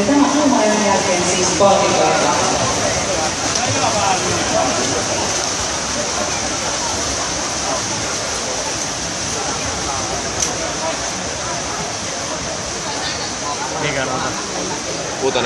Ja tämän tuomarin jälkeen siis palkintoilta. Mikä rata? Kutonen.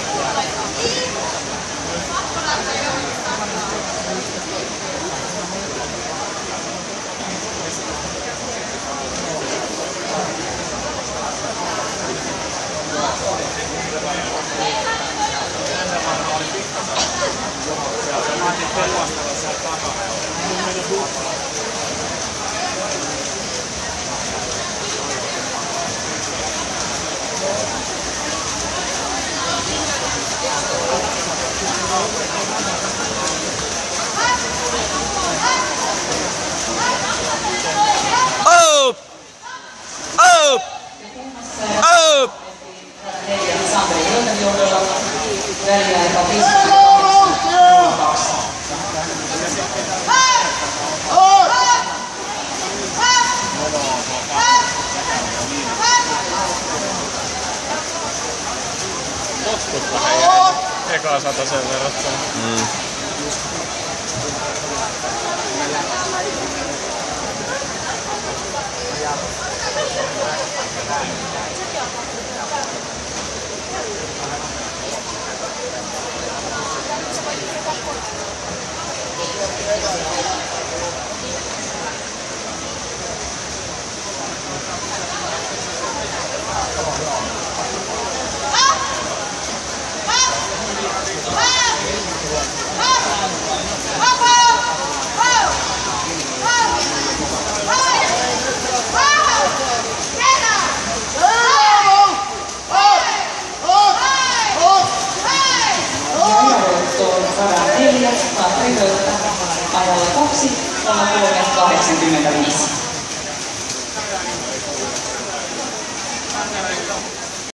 Up! Up! Up! Santeri Hölten johdolla väliaika 52. Potkut vähän jäi ekaa satasen verrattuna. Santeri Höltä ajalla 2:03.85.